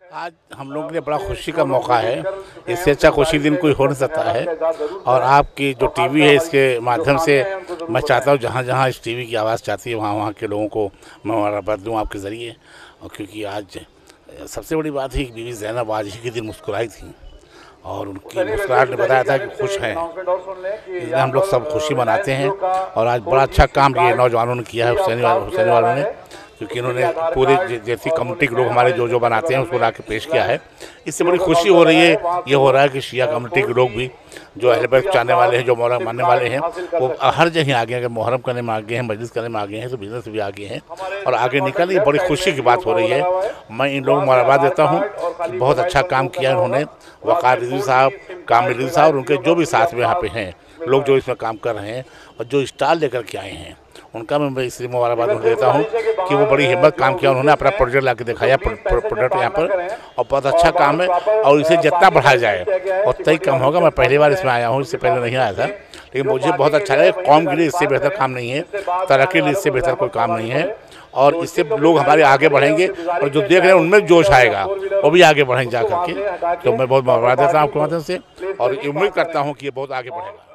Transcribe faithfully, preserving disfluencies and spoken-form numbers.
आज हम लोग के लिए बड़ा खुशी का मौका है। इससे अच्छा खुशी दिन कोई हो नहीं सकता है। और आपकी जो टीवी है, इसके माध्यम से मैं चाहता हूँ जहाँ जहाँ इस टीवी की आवाज़ चाहती है वहाँ वहाँ के लोगों को मैं मुबारकबाद दूँ आपके ज़रिए। और क्योंकि आज सबसे बड़ी बात है कि बीवी ज़ैनब आज ही के दिन मुस्कुराई थी और उनकी मुस्कुराहट ने बताया था कि खुश हैं। इसलिए हम लोग सब खुशी मनाते हैं। और आज बड़ा अच्छा काम ये नौजवानों ने किया है, हुसैनी वालों हुसैनी वालों ने, क्योंकि इन्होंने पूरे जैसी कम्युनिटी के लोग हमारे जो जो बनाते हैं उसको ला के पेश किया है। इससे बड़ी खुशी हो रही है। ये हो रहा है कि शिया कम्युनिटी के लोग भी जो अहले बैत चाहने वाले हैं, जो मोहर्रम मानने वाले हैं, वो हर जगह आगे हैं। अगर मोहर्रम करने में आगे हैं, मजलिस करने में आगे हैं, तो बिजनेस भी आगे हैं और आगे निकल। ये बड़ी खुशी की बात हो रही है। मैं इन लोगों को मुबारकबाद देता हूँ कि बहुत अच्छा काम किया इन्होंने। वक़ार रिजवी साहब, कामिल रिजवी साहब और उनके जो भी साथ में यहाँ पे हैं लोग जो इसमें काम कर रहे हैं और जो स्टाल लेकर के आए हैं, उनका मैं इसलिए मुबारकबाद देता हूँ कि वो बड़ी हिम्मत काम किया। उन्होंने अपना प्रोजेक्ट ला के दिखाया, प्रोडक्ट यहाँ पर, और बहुत अच्छा काम है। और इसे जितना बढ़ाया जाए उतना ही कम होगा। मैं पहली बार इसमें आया हूँ, इससे पहले नहीं आया था, लेकिन मुझे बहुत अच्छा लगा। कौम के लिए इससे बेहतर काम नहीं है, तरक्की के लिए इससे बेहतर कोई काम नहीं है। और इससे लोग हमारे आगे बढ़ेंगे और जो देख रहे हैं उनमें जोश आएगा, वो भी आगे बढ़ेंगे जा करके। तो मैं बहुत मुबारकबाद देता हूँ आपके माध्यम से और उम्मीद करता हूँ कि ये बहुत आगे बढ़ेगा।